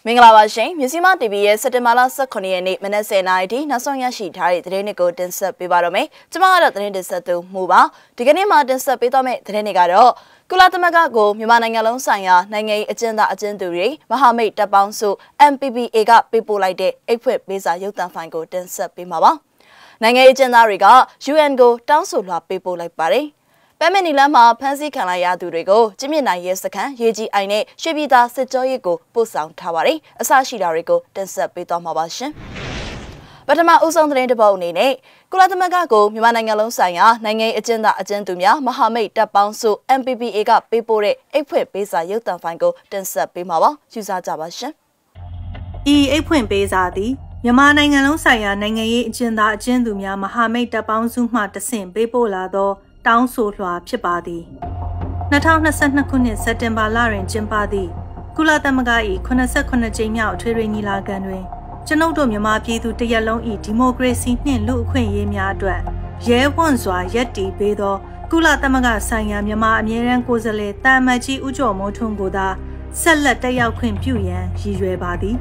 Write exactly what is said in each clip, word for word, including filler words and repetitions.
မင်္ဂလာပါရှင်မြစီမ တီ ဗီ ရဲ့စက်တင်ဘာလ ၁၇ ရက်နေ့မနက် ၁၀ နာရီထိနောက်ဆုံးရရှိထားတဲ့သတင်းတွေကိုတင်ဆက်ပေးပါတော့မယ်။ကျွန်မကတော့သတင်းတင်ဆက်သူမှုပါ။ဒီကနေ့မှာတင်ဆက်ပေးသွားမယ့်သတင်းတွေကတော့ကုလသမဂ္ဂကိုမြန်မာနိုင်ငံလုံးဆိုင်ရာနိုင်ငံရေးအကျဉ်းသားအကျဉ်းသူတွေမဟာမိတ်တပ်ပေါင်းစု အမ် ပီ ပီ အေ ကပေးပို့လိုက်တဲ့အိတ်ဖွင့်ပေးစာရုပ်သံဖိုင်ကိုတင်ဆက်ပေးမှာပါ။နိုင်ငံရေးအကျဉ်းသားတွေက ယူအန် ကိုတောင်းဆိုလွှာပေးပို့လိုက်ပါတယ်။ပန်းမနီလမ်းမှာဖမ်းဆီးခံလိုက်ရသူတွေကိုကျမြင့်နိုင်ရဲစခန်းရေးကြီးအိုင်နဲ့ရွှေပြည်သာစစ်ကြောရေးကိုပို့ဆောင်ထားပါတယ်။အစရှိတာတွေကိုတင်ဆက်ပေးသွားမှာပါရှင်။ပထမဦးဆုံးသတင်းတစ်ပုဒ်အနေနဲ့ကုလသမဂ္ဂကိုမြန်မာနိုင်ငံလုံးဆိုင်ရာနိုင်ငံရေးအကျဉ်းသားအကျဉ်းသူများမဟာမိတ်တပ်ပေါင်းစု အမ် ပီ ပီ အေ ကပေးပို့တဲ့အိတ်ဖွင့်ပေးစာရုပ်သံဖိုင်ကိုတင်ဆက်ပေးမှာပါ။ယူစားကြပါရှင်။ဤအိတ်ဖွင့်ပေးစာသည်မြန်မာနိုင်ငံလုံးဆိုင်ရာနိုင်ငံရေးအကျဉ်းသားအကျဉ်းသူများမဟာမိတ်တပ်ပေါင်းစုမှတဆင့်ပေးပို့လာသောတောင်းဆိုလွှာဖြစ်ပါသည်၂၀၂၂ခုနှစ်စက်တင်ဘာလတွင်ကျင်းပသည့်ကုလသမဂ္ဂ၏ခုနစ်ဆယ့်ခုနှစ်ကြိမ်မြောက်အထွေထွေညီလာခံတွင်ကျွန်ုပ်တို့မြန်မာပြည်သူတရက်လုံး၏ဒီမိုကရေစီနှင့်လူ့အခွင့်အရေးများအတွက်ရဲဝံ့စွာရပ်တည်ပေးသောကုလသမဂ္ဂဆိုင်ရာမြန်မာအမြဲတမ်းကိုယ်စားလှယ်တာမတ်ကြီးဦးကျော်မိုးထွန်းကိုသာဆက်လက်တက်ရောက်ခွင့်ပြုရန်ရည်ရွယ်ပါသည်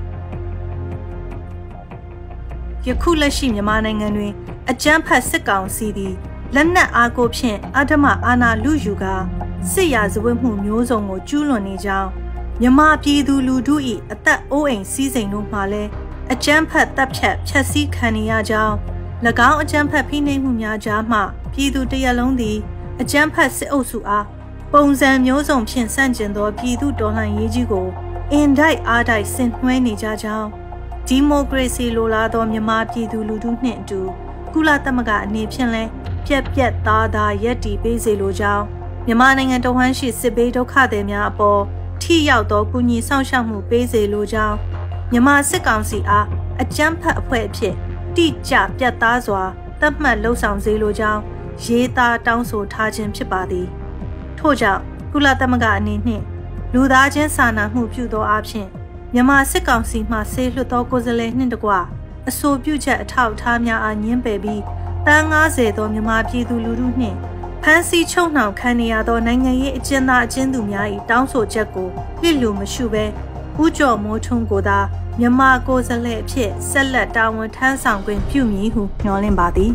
ယခုလက်ရှိမြန်မာနိုင်ငံတွင်အကြမ်းဖက်စစ်ကောင်စီသည်လက်နက်အားကိုဖြင့်အဓမ္မအာဏာလုယူကာစစ်ရာဇဝတ်မှုမျိုးစုံကိုကျူးလွန်နေကြောင်းမြမပြည်သူလူထု၏အသက်အိုးအိမ်စည်းစိမ်တို့မှလည်းအကြမ်းဖက်တပ်ဖြတ်ဖျက်ဆီးခံရကြောင်း၎င်းအကြမ်းဖက်ဖိနှိပ်မှုများကြားမှပြည်သူတရက်လုံးသည်အကြမ်းဖက်စစ်အုပ်စုအားပုံစံမျိုးစုံဖြင့်ဆန့်ကျင်သောပြည်သူတော်လှန်ရေးကြီးကိုအင်တိုက်အားတိုက်ဆင်နွှဲနေကြကြောင်းဒီမိုကရေစီလိုလားသောမြမပြည်သူလူထုနှင့်အတူကုလသမဂ္ဂအနေဖြင့်လည်းပြက်ပြက်သားသားရက်တီပေးစေလိုကြောင်းမြန်မာနိုင်ငံတဝန်းရှိစစ်ဘေးဒုက္ခသည်များအပေါ်ထိရောက်သောကူညီဆောင်ရှောက်မှုပေးစေလိုကြောင်းမြန်မာစစ်ကောင်စီအားအကြမ်းဖက်အဖွဲ့အဖြစ်တိကျပြတ်သားစွာသတ်မှတ်လှုံ့ဆော်စေလိုကြောင်းရေးသားတောင်းဆိုထားခြင်းဖြစ်ပါသည်ထို့ကြောင့်ကုလသမဂ္ဂအနေနှင့်လူသားချင်းစာနာမှုပြုသောအဖြစ်မြန်မာစစ်ကောင်စီမှဆေးလွှတ်သောကိုယ်စားလှယ်နှင့်တကွအဆိုပြုချက်အထောက်အထားများအားညှင်းပယ်ပြီးတန်း၅၀သောမြန်မာပြည်သူလူထုနှင့်ဖမ်းဆီးချုပ်နှောင်ခံနေရသောနိုင်ငံရေးအကျဉ်းသားအကျဉ်းသူများ၏တောင်းဆိုချက်ကိုလစ်လျူမရှုဘဲဦးကျော်မိုးထွန်းကိုသာမြန်မာကိုယ်စားလှယ်အဖြစ်ဆက်လက်တာဝန်ထမ်းဆောင်ခွင့်ပြုမည်ဟုညွှန်လင့်ပါသည်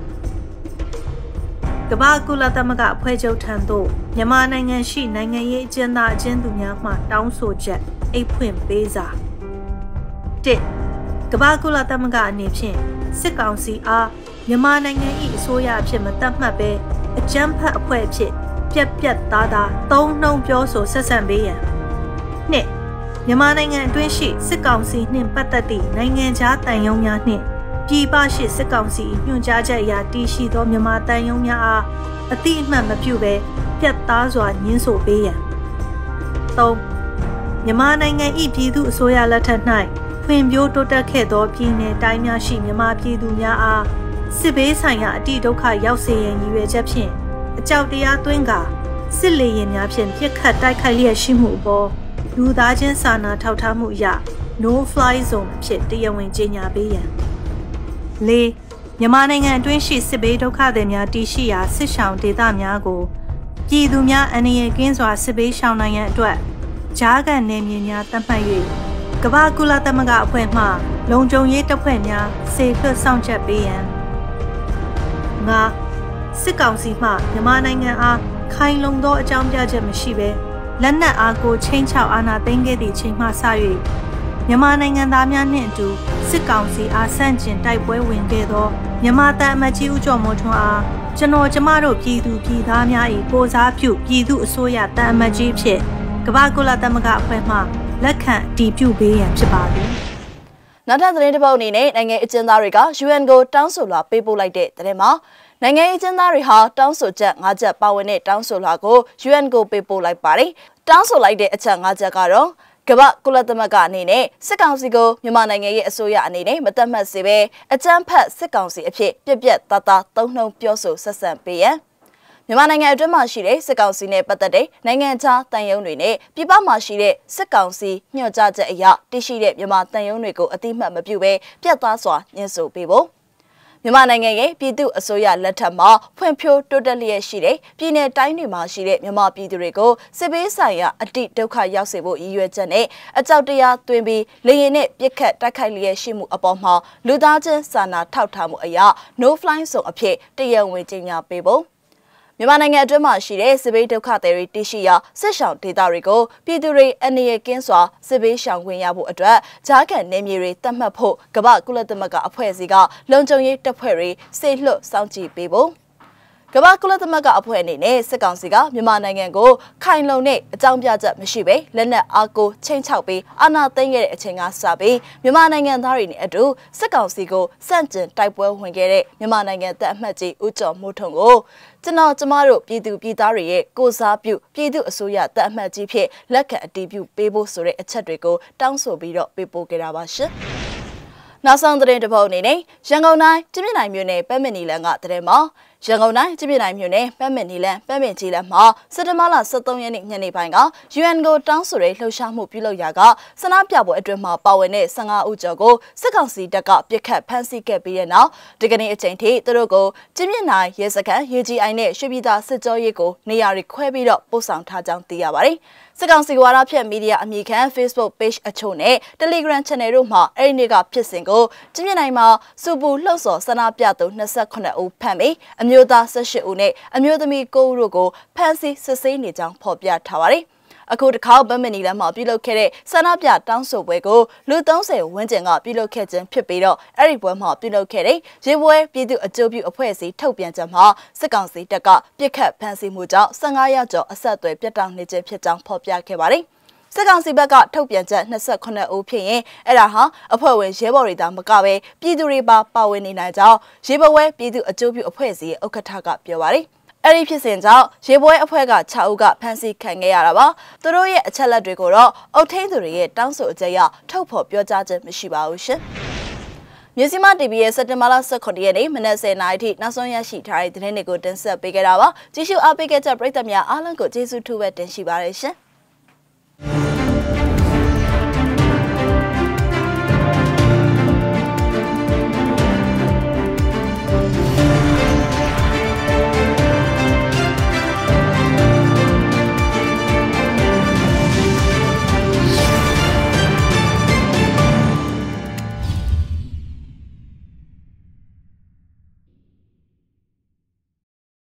ကမ္ဘာကုလသမဂ္ဂအဖွဲ့ချုပ်ထံသို့မြန်မာနိုင်ငံရှိနိုင်ငံရေးအကျဉ်းသားအကျဉ်းသူများမှတောင်းဆိုချက်အိတ်ဖွင့်ပေးစာ၁ကမ္ဘာကုလသမဂ္ဂအနေဖြင့်စစ်ကောင်စီအားမြန်မာနိုင်ငံ၏အစိုးရအဖြစ်မသတ်မှတ်ဘဲအကြမ်းဖက်အဖွဲ့အဖြစ်ပြက်ပြက်သားသားသုံးနှုံပြောဆိုဆက်ဆံပေးရန်နှစ်မြန်မာနိုင်ငံအတွင်းရှိစစ်ကောင်စီနှင့်ပတ်သက်သည့်နိုင်ငံခြားတန်ယုံများနှင့်ပြည်ပရှိစစ်ကောင်စီညွှန်ကြားချက်အရတည်ရှိသောမြန်မာတန်ယုံများအားအတိအမှန်မပြုဘဲပြက်သားစွာညှင်းဆိုပေးရန်သုံးမြန်မာနိုင်ငံ၏ပြည်သူအစိုးရလက်ထက်၌ဖွံ့ဖြိုးတိုးတက်ခဲ့သောပြည်내တိုင်းများရှိမြန်မာပြည်သူများအားစစ်ဘေးဆိုင်ရာအတိဒုက္ခရောက်စေရန်ရည်ရွယ်ချက်ဖြင့်အကြောက်တရားသွင်းကာစစ်လေယာဉ်များဖြင့်ပြစ်ခတ်တိုက်ခိုက်လျက်ရှိမှုအပေါ်လူသားချင်းစာနာထောက်ထားမှုအရ no fly zone အဖြစ်တရားဝင်ကြေညာပေးရန်၄မြန်မာနိုင်ငံအတွင်းရှိစစ်ဘေးဒုက္ခသည်များတည်ရှိရာစစ်ရှောင်ဒေသများကိုပြည်သူများအန္တရာယ်ကင်းစွာစစ်ဘေးရှောင်နိုင်ရန်အတွက်ကြားခံနယ်မြေများသတ်မှတ်၍ကမ္ဘာကုလသမဂ္ဂအဖွဲ့မှလုံခြုံရေးတပ်ဖွဲ့များစေလွှတ်ဆောင်ချက်ပေးရန်ငါစစ်ကောင်စီမှမြန်မာနိုင်ငံအားခိုင်လုံသောအကြောင်းပြချက်မရှိဘဲလက်နက်အားကိုချင်းချောက်အာဏာသိမ်းခဲ့သည့်ချိန်မှစ၍မြန်မာနိုင်ငံသားများနှင့်အတူစစ်ကောင်စီအားဆန့်ကျင်တိုက်ပွဲဝင်ခဲ့သောမြန်မာတပ်အမတ်ကြီးဦးကျော်မိုးထွန်းအားကျွန်တော်ကျမတို့ပြည်သူပြည်သားများ၏ကိုစားပြုပြည်သူအစိုးရတပ်အမတ်ကြီးဖြစ်ကမ္ဘာကုလသမဂ္ဂအဖွဲ့မှလက်ခံတည်ပြုပေးရန်ဖြစ်ပါသည်နောက်ထပ်သတင်းတစ်ပုဒ်အနေနဲ့နိုင်ငံအကျဉ်းသားတွေက ယူအန် ကိုတောင်းဆိုလွှာပေးပို့လိုက်တဲ့သတင်းမှာနိုင်ငံရေးအကျဉ်းသားတွေဟာတောင်းဆိုချက်၅ချက်ပါဝင်တဲ့တောင်းဆိုလွှာကို ယူအန် ကိုပေးပို့လိုက်ပါတယ်။တောင်းဆိုလိုက်တဲ့အချက်၅ချက်ကတော့ကမ္ဘာကုလသမဂ္ဂအနေနဲ့စစ်ကောင်စီကိုမြန်မာနိုင်ငံရဲ့အစိုးရအနေနဲ့မတတ်မှတ်စေဘဲအကြမ်းဖက်စစ်ကောင်စီအဖြစ်ပြက်ပြက်သားသားသုံးနှုံပြောဆိုဆက်ဆံပေးရန်မြန်မာနိုင်ငံအတွင်းမှာရှိတဲ့စစ်ကောင်စီနဲ့ပတ်သက်တဲ့နိုင်ငံခြားတန်ယုံတွေနဲ့ပြည်ပမှာရှိတဲ့စစ်ကောင်စီညွှန်ကြားချက်အရတရှိတဲ့မြန်မာတန်ယုံတွေကိုအတိမတ်မပြုဘဲပြတ်သားစွာညှင်းဆိုပေးဖို့မြန်မာနိုင်ငံရဲ့ပြည်သူအစိုးရလက်ထက်မှာဖွံ့ဖြိုးတိုးတက်လျက်ရှိတဲ့ပြည်내တိုင်းတွေမှာရှိတဲ့မြန်မာပြည်သူတွေကိုစစ်ဘေးဆိုင်ရာအတိဒုက္ခရောက်စေဖို့ရည်ရွယ်ချက်နဲ့အကြောက်တရားသွင်းပြီးလေရင်နဲ့ပြစ်ခတ်တိုက်ခိုက်လျက်ရှိမှုအပေါ်မှာလူသားချင်းစာနာထောက်ထားမှုအရာ no fly ဆိုအဖြစ်တရားဝင်ကြေညာပေးဖို့မြန်မာနိုင်ငံအတွင်းမှာရှိတဲ့စစ်ဘေးဒုက္ခသည်တွေတရှိရာစစ်ဆောင်ဒေသတွေကိုပြည်သူတွေအနေနဲ့ကင်းစွာစစ်ဘေးရှောင်ခွင့်ရဖို့အတွက်ဂျားကန်နေမြေတွေတတ်မှတ်ဖို့ကမ္ဘာကုလသမဂ္ဂအဖွဲ့အစည်းကလုံခြုံရေးတပ်ဖွဲ့တွေစေလွှတ်စောင့်ကြည့်ပေးဖို့ကမ္ဘာကုလသမဂ္ဂအဖွဲ့အနေနဲ့စစ်ကောင်စီကမြန်မာနိုင်ငံကိုခိုင်လုံတဲ့အကြောင်းပြချက်မရှိဘဲလက်နက်အားကိုချိန်ချောက်ပြီးအာဏာသိမ်းခဲ့တဲ့အချိန်ကစပြီးမြန်မာနိုင်ငံသားတွေနဲ့အတူစစ်ကောင်စီကိုစန့်ကျင်တိုက်ပွဲဝင်ခဲ့တဲ့မြန်မာနိုင်ငံတပ်အမှတ်ကြီးဦးကျော်မိုးထွန်းကိုကျွန်တော်ကျမတို့ပြည်သူပြည်သားတွေရဲ့ကိုစားပြုပြည်သူအစိုးရတပ်အမှတ်ကြီးဖြစ်လက်ခံအတည်ပြုပေးဖို့ဆိုတဲ့အချက်တွေကိုတောင်းဆိုပြီးတော့ပေးပို့ခဲ့တာပါရှင်။နောက်ဆုံးသတင်းတစ်ပုဒ်အနေနဲ့ရန်ကုန်တိုင်းကျမြင့်နိုင်မြို့နယ်ပတ်မနီလန်ကသတင်းမှာရန်ကုန်တိုင်းကျမြင့်နိုင်မြို့နယ်ပတ်မနီလန်ပတ်မင်ကြီးလန်မှာစက်တဘာလဆယ်သုံးရက်နေ့ညနေပိုင်းက ယူအန် ကိုတောင်းဆိုတဲ့လှုပ်ရှားမှုပြုလုပ်ရာကဆန္ဒပြပွဲအတွင်းမှာပါဝင်တဲ့ဆယ့်ငါးဦးကျော်ကိုစစ်ကောင်စီတပ်ကပစ်ခတ်ဖမ်းဆီးခဲ့ပြီးတဲ့နောက်ဒီကနေ့အချိန်ထိသူတို့ကိုကျမြင့်နိုင်ရဲစခန်း ယူ ဂျီ အိုင် နဲ့ရွှေပြည်သာစစ်ကြောရေးကိုနေရာတွေခွဲပြီးတော့ပို့ဆောင်ထားကြောင်းသိရပါတယ်။စစ်ကောင်စီဝါဒဖြန့်မီဒီယာအမည်ခံ Facebook page အချို့နဲ့ Telegram channel တို့မှာအဲ့ဒီနေ့ကဖြစ်စဉ်ကိုကျမြင့်နိုင်မှာစူပူလှုပ်ဆော်ဆန္ဒပြသူ၂၈ဦးဖမ်းပြီးအမျိုးသား၁၈ဦးနဲ့အမျိုးသမီး၉ဦးတို့ကိုဖမ်းဆီးစစ်ဆေးနေကြောင်းဖော်ပြထားပါတယ်။အခုတစ်ခါဗမနီလမ်းမှာပြုလုပ်ခဲ့တဲ့ဆန္ဒပြတောင်းဆိုပွဲကိုလူသုံးဆယ်ဝန်းကျင်ကပြုလုပ်ခဲ့ခြင်းဖြစ်ပြီးတော့အဲ့ဒီပွဲမှာပြုလုပ်ခဲ့တဲ့ရေပွဲပြည်သူအကျိုးပြုအဖွဲ့အစည်းထုတ်ပြန်ချက်မှာစစ်ကောင်စီတပ်ကပြစ်ခတ်ဖမ်းဆီးမှုကြောင့်ဆယ့်ငါးရာကျော်အဆက်အသွယ်ပြတ်တောက်နေခြင်းဖြစ်ကြောင်းဖော်ပြခဲ့ပါတယ်။စစ်ကောင်စီဘက်ကထုတ်ပြန်ချက်၂၈ဦးဖြစ်ရင်အဲ့ဒါဟာအဖွဲ့ဝင်ရဲဘော်တွေသာမကပဲပြည်သူတွေပါပါဝင်နေနိုင်ကြောင်းရေပွဲပြည်သူအကျိုးပြုအဖွဲ့အစည်းရဲ့ဥက္ကဋ္ဌကပြောပါတယ်။အဲ့ဒီဖြစ်စဉ်ကြောင့်ရေပွဲအဖွဲ့က၆ဦးကဖမ်းဆီးခံခဲ့ရတာပါသူတို့ရဲ့အချက်လက်တွေကိုတော့အုတ်ထင်းသူတွေရဲ့တောင်းဆိုအကြံအရထုတ်ဖော်ပြောကြားခြင်းမရှိပါဘူးရှင်မြစီမ တီဗီ ရဲ့စက်တင်ဘာလဆယ့်ခုနှစ်ရက်နေ့မနက်ဆယ်နာရီထိနောက်ဆုံးရရှိထားတဲ့သတင်းတွေကိုတင်ဆက်ပေးခဲ့တာပါကြည့်ရှုအားပေးခဲ့တဲ့ပရိသတ်များအားလုံးကိုကျေးဇူးထူးပဲတင်ရှိပါရရှင်